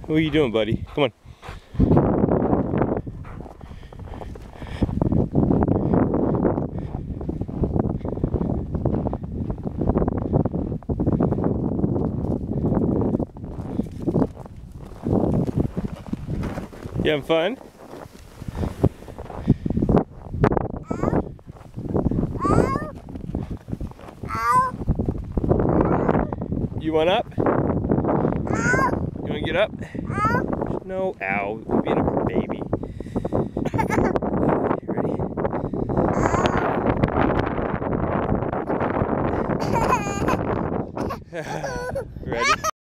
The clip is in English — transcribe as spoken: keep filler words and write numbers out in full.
What are you doing, buddy? Come on. You having fun? You want up? You want to get up? No, ow. You're being a baby.